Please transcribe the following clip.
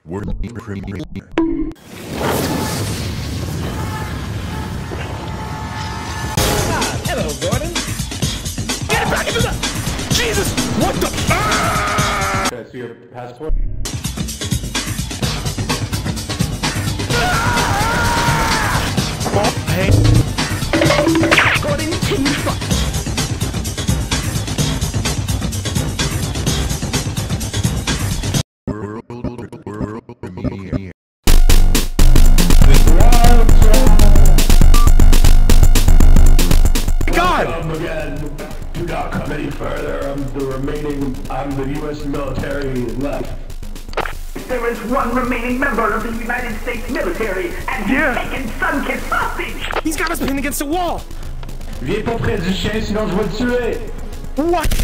Hello, Gordon. Get it back into the... Jesus! What the... Ah! Can I see your passport? Hey. Gordon, can you fuck? Come again. Do not come any further. I'm the U.S. military left. There is one remaining member of the United States military, and he's taken Sunkist hostage! He's got us pinned against a wall! Viens pas près du chien, sinon je vais le tuer! What?